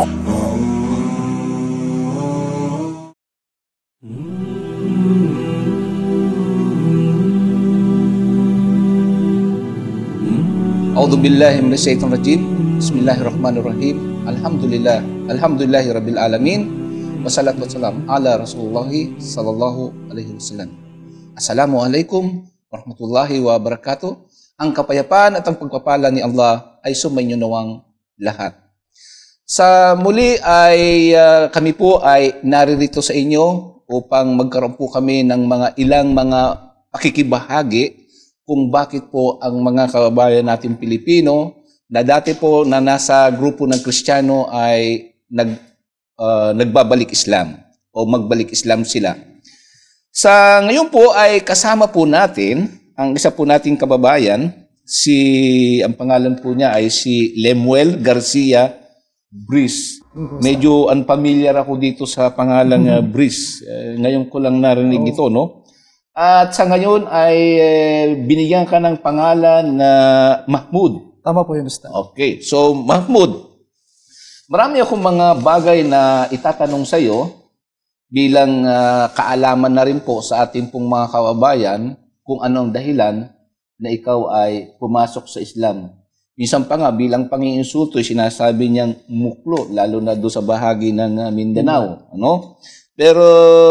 A'udzu billahi minasyaitonir rajim. Bismillahirrahmanirrahim. Alhamdulillahi rabbil alamin. Wassalatu wassalam ala Rasulullah sallallahu alaihi wasallam. Assalamualaikum warahmatullahi wabarakatuh. Ang kapayapaan at ang pagpapala ni Allah ay sumainyo nawang lahat. Sa muli ay kami po ay naririto sa inyo upang magkaroon po kami ng ilang pakikibahagi kung bakit po ang mga kababayan natin Pilipino na dati po na nasa grupo ng Kristiyano ay nagbabalik Islam o magbalik Islam sila. Sa ngayon po ay kasama po natin ang isa po nating kababayan, ang pangalan po niya ay si Lemuel Garcia Briz. Medyo unfamiliar ako dito sa pangalang Briz. Ngayon ko lang narinig ito, no? At sa ngayon ay binigyan ka ng pangalan na Mahmoud. Tama po yun, Ustad. Okay. So, Mahmoud, marami akong mga bagay na itatanong sa iyo bilang kaalaman na rin po sa ating pong mga kababayan kung ano ang dahilan na ikaw ay pumasok sa Islam. Minsan pa nga, bilang panginsulto, sinasabi niyang muklo, lalo na doon sa bahagi ng Mindanao. Ano? Pero,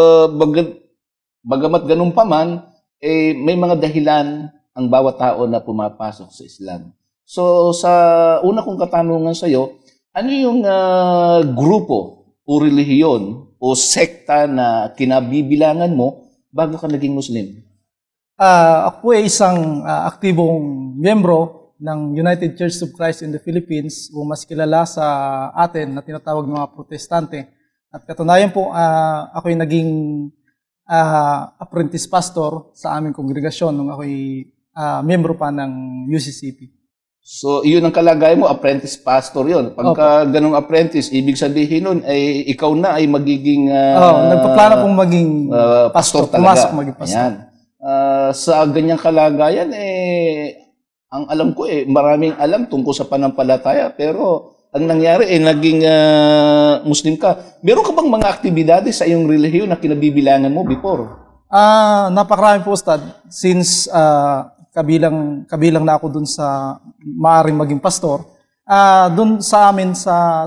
bagamat ganun pa man, may mga dahilan ang bawat tao na pumapasok sa Islam. So, sa una kong katanungan sa iyo, ano yung grupo o relihiyon o sekta na kinabibilangan mo bago ka naging Muslim? Ako ay isang aktibong miyembro ng United Church of Christ in the Philippines o mas kilala sa atin na tinatawag ng mga protestante. At katunayan po, ako ay naging apprentice pastor sa aming kongregasyon nung ako'y miyembro pa ng UCCP. So, iyon ang kalagayan mo, apprentice pastor yun. Pagka ganong apprentice, ibig sabihin nun, ay ikaw na ay magiging nagpaplano pong maging pastor talaga. Maging pastor. Ayan. Sa ganyang kalagayan, ang alam ko, maraming alam tungkol sa panampalataya, pero ang nangyari naging Muslim ka. Meron ka bang mga aktibidades sa iyong relihiyon na kinabibilangan mo before? Napakarami po, Ustad. Since kabilang na ako dun sa maaaring maging pastor, dun sa amin sa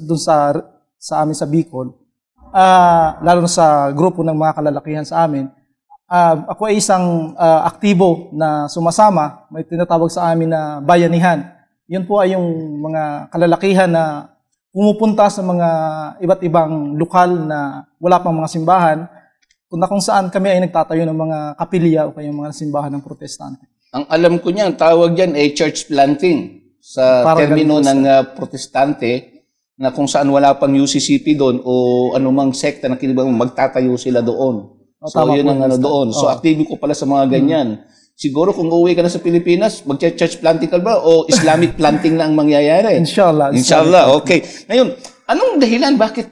amin sa Bicol, lalo na sa grupo ng mga kalalakihan sa amin, ako ay isang aktibo na sumasama, may tinatawag sa amin na bayanihan. Yun po ay yung mga kalalakihan na pumupunta sa mga iba't ibang lokal na wala pang mga simbahan, kung saan kami ay nagtatayo ng mga kapilya o kayong mga simbahan ng protestante. Ang alam ko niyan, tawag diyan ay church planting sa termino ng protestante, na kung saan wala pang UCCP doon o anumang sekta na kinibang magtatayo sila doon. So yun ang doon. So aktibo ko pala sa mga ganyan. Siguro kung uuwi ka na sa Pilipinas, mag-church planting ka ba o Islamic planting na ang mangyayari? Inshallah. Inshallah. Okay. Ngayon, anong dahilan bakit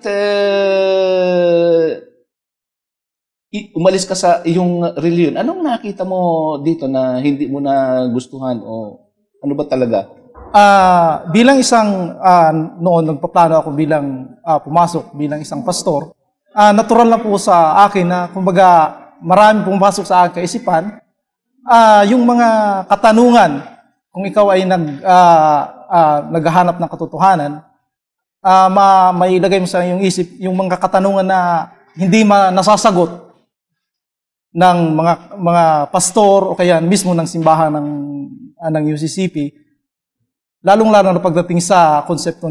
umalis ka sa iyong reliyon? Anong nakita mo dito na hindi mo na gustuhan o ano ba talaga? Bilang isang, noon nagpaplano ako bilang pumasok bilang isang pastor, natural na po sa akin na kumbaga marami pumasok sa aking kaisipan, yung mga katanungan, kung ikaw ay naghahanap ng katotohanan, may ilagay mo sa iyong isip yung mga katanungan na hindi nasasagot ng mga pastor o kaya mismo ng simbahan ng UCCP, lalong-lalo na pagdating sa konsepto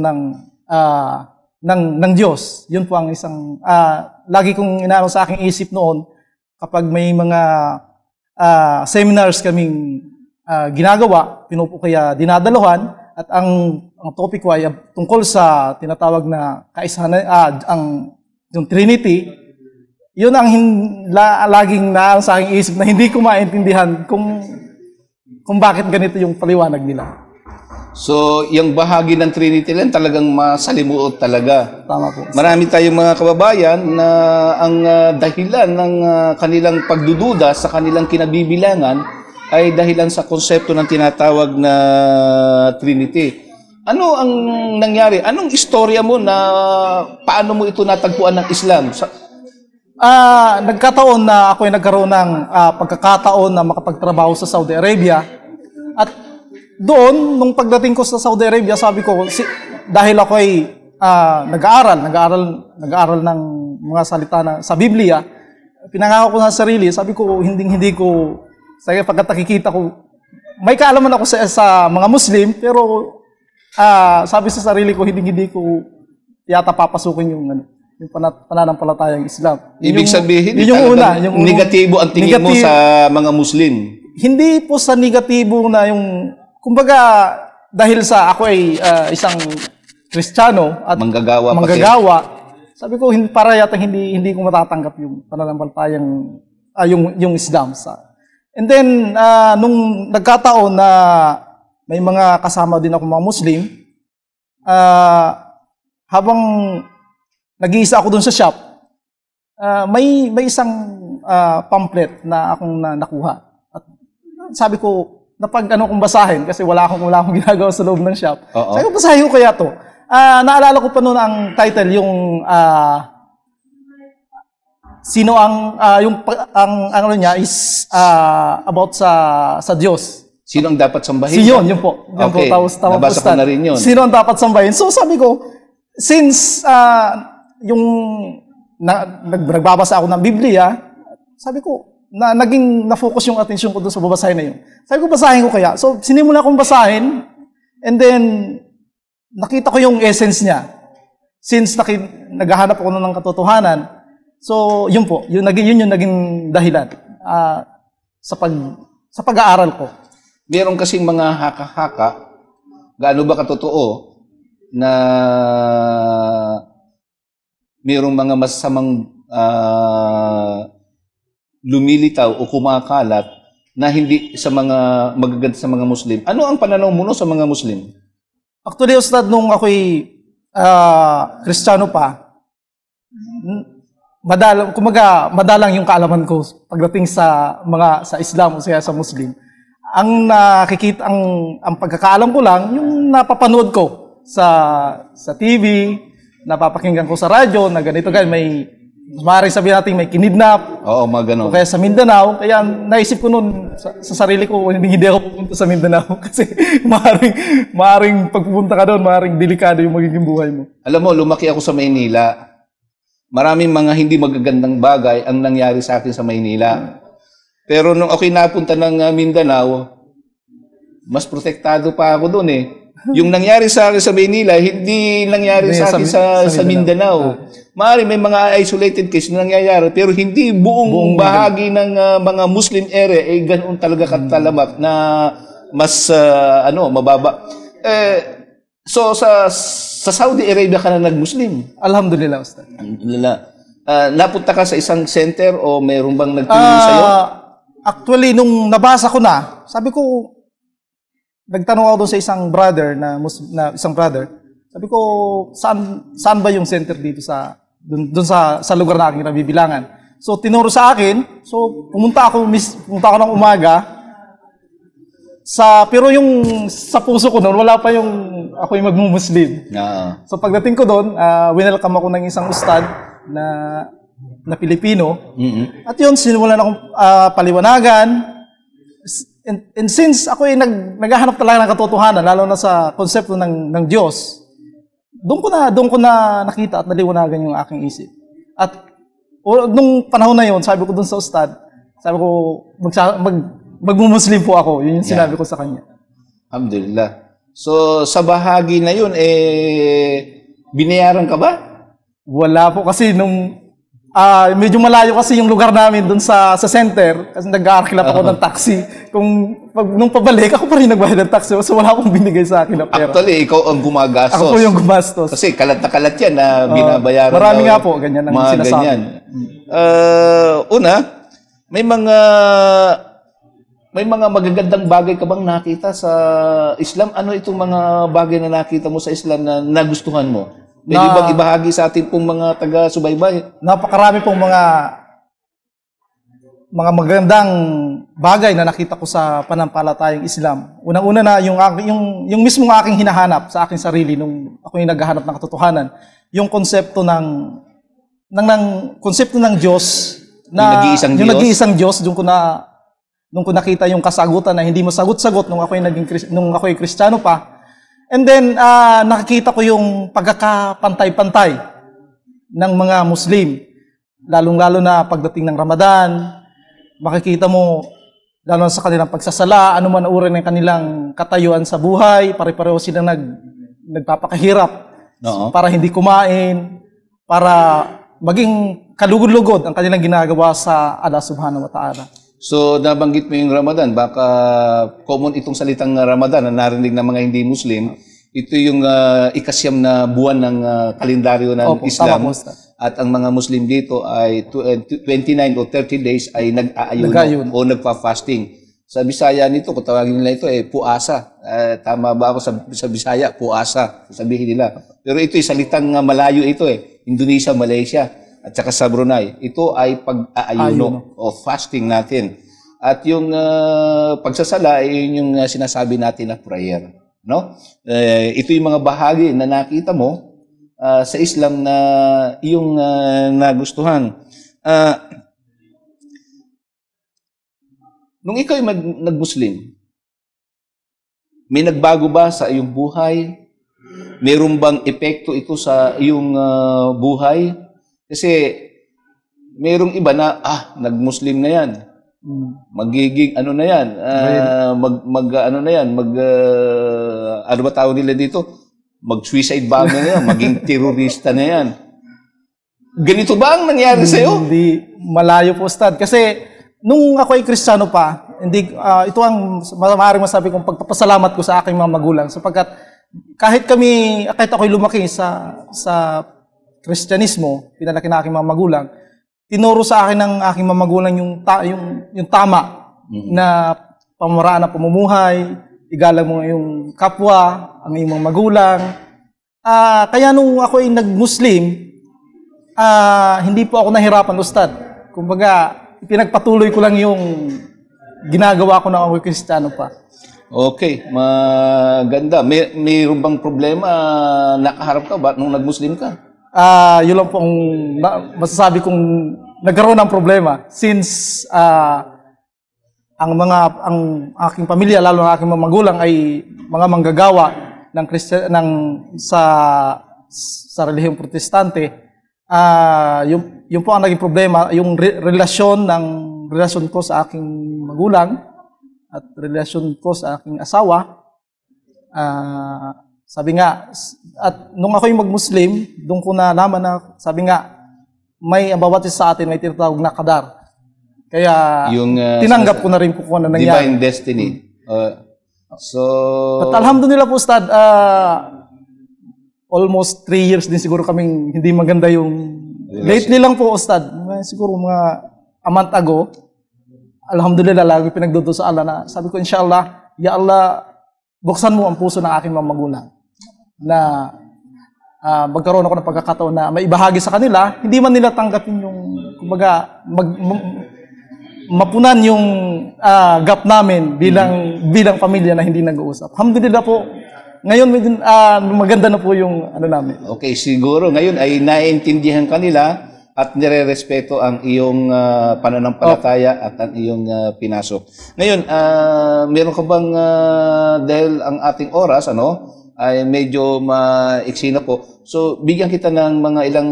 ng Diyos. Yun po ang isang lagi kong inaano sa aking isip noon kapag may mga seminars kaming ginagawa, kaya dinadaluhan, at ang topic ko ay tungkol sa tinatawag na kaisahan, yung Trinity. Yun ang laging naano sa aking isip na hindi ko maintindihan kung bakit ganito yung paliwanag nila. So, yung bahagi ng Trinity lang talagang masalimuot talaga. Tama po. Marami tayong mga kababayan na ang dahilan ng kanilang pagdududa sa kanilang kinabibilangan ay dahilan sa konsepto ng tinatawag na Trinity. Ano ang nangyari? Anong istorya mo na paano mo ito natagpuan ng Islam? Nagkataon na ako ay nagkaroon ng pagkakataon na makapagtrabaho sa Saudi Arabia. At doon, nung pagdating ko sa Saudi Arabia, sabi ko, dahil ako ay nag-aaral ng mga salita sa Biblia, pinangako ko sa sarili, sabi ko, hindi ko, pagkat nakikita ko, may kaalaman ako sa mga Muslim, pero sabi sa sarili ko, hindi ko yata papasukin yung pananampalatayang Islam. Ibig sabihin, yung una, yung negatibo ang tingin mo sa mga Muslim. Hindi po sa negatibo na yung, kumbaga, dahil ako ay isang Kristiyano at manggagawa, sabi ko, para yata hindi ko matatanggap yung pananampalatayang, yung Islam. And then, nung nagkataon na may mga kasama din ako mga Muslim, habang nag-iisa ako dun sa shop, may isang pamphlet na akong nakuha. At sabi ko, kong basahin, kasi wala akong ginagawa sa loob ng shop. Sabi ko, basahin ko kaya to. Naalala ko pa noon ang title, yung sino ang ano niya is about sa Diyos. Sino ang dapat sambahin? Yun po. Okay, nabasa ko na rin yun. Sino ang dapat sambahin? So sabi ko, since nagbabasa ako ng Biblia, sabi ko, naging na-focus yung attention ko doon sa babasahin na yun. Sabi ko, basahin ko kaya. So sinimula kong basahin, and then nakita ko yung essence niya. Since naghahanap ako ng katotohanan, so yun po, yun yung naging dahilan sa pag-aaral ko. Meron kasing mga haka-haka, gaano ba katotoo, na merong mga masasamang lumilitaw o kumakalat na hindi sa mga magaganda sa mga Muslim. Ano ang pananaw mo sa mga Muslim? Actually, Ustad, nung ako'y Kristiyano pa, madalang yung kaalaman ko pagdating sa Islam o sa Muslim. Ang nakikita, ang pagkakaalam ko lang, yung napapanood ko sa TV, napapakinggan ko sa radyo, na ganito, maaaring sabihin natin may kinidnap. Oo, mga ganun. O kaya sa Mindanao. Kaya naisip ko noon sa sarili ko, hindi ako pupunta sa Mindanao. Kasi maaaring pagpupunta ka doon, maaaring delikado yung magiging buhay mo. Alam mo, lumaki ako sa Maynila. Maraming mga hindi magagandang bagay ang nangyari sa akin sa Maynila. Pero nung ako'y napunta ng Mindanao, mas protektado pa ako doon eh. Yung nangyari sa akin sa Maynila, hindi nangyari sa akin sa Mindanao. Maaaring may mga isolated case na nangyayari, pero hindi buong bahagi ng mga Muslim area ay ganoon talaga katalamak na mas mababa. So sa Saudi Arabia ka na nag-Muslim? Alhamdulillah, Ustad. Alhamdulillah. Napunta ka sa isang center o mayroon bang nagtulong sa'yo? Actually, nung nabasa ko na, sabi ko, nagtanong ako doon sa isang brother isang brother. Sabi ko, saan ba yung center dito doon sa lugar na aking nabibilangan? So tinuro sa akin. So pumunta ako ng umaga. Pero yung sa puso ko noon, wala pa yung ako yung magmumuslim. No. So pagdating ko doon, winelcome ako ng isang ustad na Pilipino. Mm-hmm. At yun, sinimulan akong paliwanagan. And since ako ay naghahanap talaga ng katotohanan, lalo na sa konsepto ng Diyos, doon ko na nakita at naliwanagan yung aking isip. At nung panahon na yun, sabi ko doon sa ustad, sabi ko, magmumuslim po ako. Yun yung sinabi ko sa kanya. Alhamdulillah. So, sa bahagi na yun, binayaran ka ba? Wala po kasi medyo malayo kasi yung lugar namin doon sa center kasi nag-aarkilap ako ng taxi. Nung pabalik, ako pa rin nagbayad ng taxi so wala akong binigay sa akin na pera. Actually, ikaw ang gumagastos. Ako po yung gumastos. Kasi kalat na kalat yan na binabayaran. Marami nga po, ganyan ang sinasabi. Ganyan. Una, may mga magagandang bagay ka bang nakita sa Islam? Ano itong mga bagay na nakita mo sa Islam na nagustuhan mo? Pwede bang ibahagi sa atin pong mga taga-subaybay? Napakarami pong mga mga magandang bagay na nakita ko sa panampalatayang Islam. Unang-una na yung mismong aking hinahanap sa aking sarili nung ako yung naghahanap ng katotohanan, yung konsepto ng konsepto ng Diyos na yung nag-iisang Diyos, doon ko nakita yung kasagutan na hindi masagot-sagot nung ako'y Kristiyano pa. And then nakikita ko yung pagkakapantay-pantay ng mga Muslim, lalong-lalo na pagdating ng Ramadan. Makikita mo, lalo sa kanilang pagsasala, ano man uri ng kanilang katayuan sa buhay, pare-pareho silang nagpapakahirap para hindi kumain, para maging kalugod-lugod ang kanilang ginagawa sa Allah Subhanahu wa Ta'ala. So, nabanggit mo yung Ramadan, baka common itong salitang Ramadan na narinig ng mga hindi Muslim. Ito yung ikasyam na buwan ng kalendaryo ng Islam. At ang mga Muslim dito ay 29 o 30 days ay nag-aayuno o nagpa-fasting. Sa Bisaya nito, kung tawagin nila ito, puasa. Tama ba ako sa Bisaya? Puasa, sabihin nila. Pero ito ay salitang malayo ito Indonesia, Malaysia, at saka sa Brunei. Ito ay pag-aayuno o fasting natin. At yung pagsasala ay yung sinasabi natin na prayer. No? Ito yung mga bahagi na nakita mo sa Islam na iyong nagustuhan. Nung ikaw ay nag-Muslim, may nagbago ba sa iyong buhay? Mayroon bang epekto ito sa iyong buhay? Kasi mayroong iba na, nag-Muslim na yan. Magiging ano na yan? Ano ba tawag nila dito? Mag-suicide bomber na yan, maging terorista na yan. Ganito ba ang nangyari sa'yo? Hindi, malayo po, Ustad. Kasi nung ako ay Kristiyano pa, ito ang maaaring masabi kong pagpapasalamat ko sa aking mga magulang. Sapagkat kahit ako'y lumaki sa Kristyanismo, pinalaki na aking mga magulang, tinuro sa akin ng aking mga magulang yung tama na pamaraan ng pamumuhay, igalang mo yung kapwa, ang iyong mga magulang. Kaya nung ako ay nag-Muslim, hindi po ako nahirapan, Ustad. Kumbaga, pinagpatuloy ko lang yung ginagawa ko na ako'y Kristiyano pa. Okay, maganda. Mayroon bang problema nakaharap ka ba nung nag-Muslim ka? Yun lang po ang masasabi kong nagkaroon ng problema. Since ang aking pamilya, lalo ang aking mga magulang ay mga manggagawa sa relihiyong protestante, yun po ang naging problema, yung relasyon ko sa aking magulang at relasyon ko sa aking asawa. Sabi nga, at nung ako'y mag-Muslim, doon ko nalaman na, sabi nga, bawat isa sa atin may tinatawag na qadar. Kaya tinanggap ko na rin po kung ano nangyari. Divine destiny. But alhamdulillah po, Ustad, almost 3 years din siguro kaming hindi maganda yung... Lately lang po, Ustad, siguro mga a month ago, alhamdulillah, lagi pinagdudo sa Allah na sabi ko, inshallah, ya Allah, buksan mo ang puso ng aking mga magulang na magkaroon ako ng pagkakataon na maibahagi sa kanila, hindi man nila tanggapin yung, kumbaga, mapunan yung gap namin bilang pamilya na hindi nag-uusap. Alhamdulillah po, ngayon maganda na po yung ano namin. Okay, siguro ngayon ay naiintindihan kanila at nire-respeto ang iyong pananampalataya at ang iyong pinasok. Ngayon, meron ka bang, dahil ang ating oras, ay medyo maiksi na po. So, bigyan kita ng mga ilang,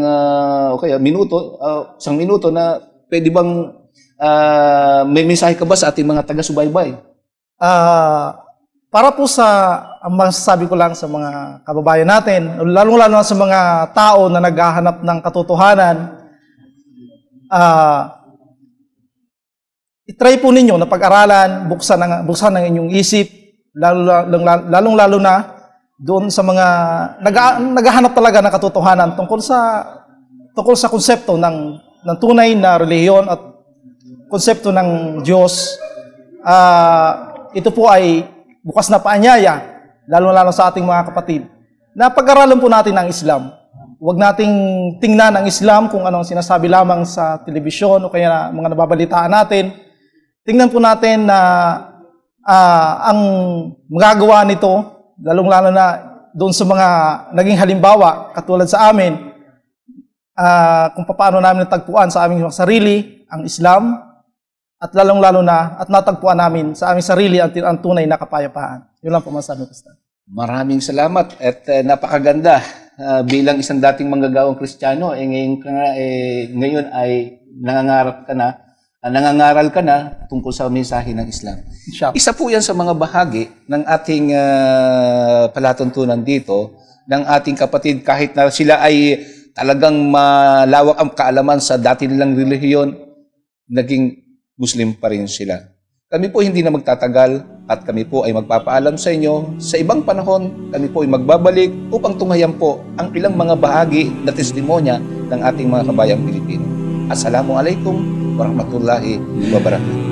isang minuto na pwede bang may mensahe ka ba sa ating mga taga-subaybay? Para po ang masasabi ko lang sa mga kababayan natin, lalong-lalo na sa mga tao na naghahanap ng katotohanan, itry po ninyo na pag-aralan, buksan ang inyong isip, lalong-lalo na doon sa mga naghahanap talaga ng katotohanan tungkol sa konsepto ng tunay na relihiyon at konsepto ng Diyos. Ito po ay bukas na paanyaya, lalo-lalo sa ating mga kapatid, na pag-aralan po natin ang Islam. Huwag nating tingnan ang Islam kung anong sinasabi lamang sa telebisyon o kaya mga nababalitaan natin. Tingnan po natin na ang magagawa nito, lalong-lalo na doon sa mga naging halimbawa, katulad sa amin, kung paano namin natagpuan sa aming sarili ang Islam, at lalong-lalo na, at natagpuan namin sa aming sarili ang tunay na kapayapaan. Yun lang po masabi ko, Ustad. Maraming salamat at napakaganda bilang isang dating manggagawang Kristiyano, ngayon ay nangangaral ka na tungkol sa mensahe ng Islam. Isa po yan sa mga bahagi ng ating palatuntunan dito, ng ating kapatid, kahit na sila ay talagang malawak ang kaalaman sa dati nilang relihiyon, naging Muslim pa rin sila. Kami po hindi na magtatagal at kami po ay magpapaalam sa inyo. Sa ibang panahon, kami po ay magbabalik upang tunghayan po ang ilang mga bahagi na testimonya ng ating mga kabayang Pilipino. Assalamualaikum warahmatullahi wabarakatuh.